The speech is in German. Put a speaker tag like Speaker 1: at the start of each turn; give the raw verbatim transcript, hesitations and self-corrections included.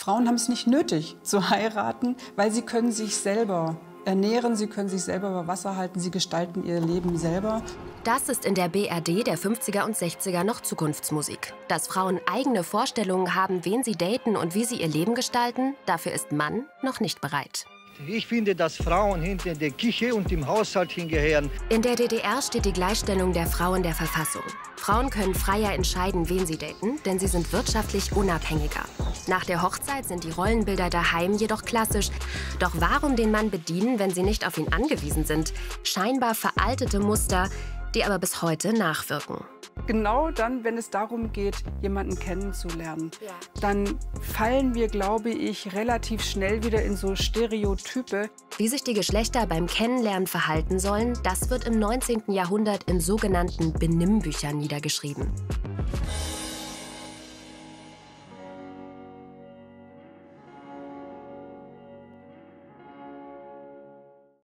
Speaker 1: Frauen haben es nicht nötig zu heiraten, weil sie können sich selber ernähren, sie können sich selber über Wasser halten, sie gestalten ihr Leben selber.
Speaker 2: Das ist in der B R D der fünfziger und sechziger noch Zukunftsmusik. Dass Frauen eigene Vorstellungen haben, wen sie daten und wie sie ihr Leben gestalten, dafür ist Mann noch nicht bereit.
Speaker 3: Ich finde, dass Frauen hinter der Küche und im Haushalt hingehören.
Speaker 2: In der D D R steht die Gleichstellung der Frauen in der Verfassung. Frauen können freier entscheiden, wen sie daten, denn sie sind wirtschaftlich unabhängiger. Nach der Hochzeit sind die Rollenbilder daheim jedoch klassisch. Doch warum den Mann bedienen, wenn sie nicht auf ihn angewiesen sind? Scheinbar veraltete Muster, die aber bis heute nachwirken.
Speaker 1: Genau dann, wenn es darum geht, jemanden kennenzulernen,
Speaker 2: Ja.
Speaker 1: dann fallen wir, glaube ich, relativ schnell wieder in so Stereotype.
Speaker 2: Wie sich die Geschlechter beim Kennenlernen verhalten sollen, das wird im neunzehnten Jahrhundert in sogenannten Benimmbüchern niedergeschrieben.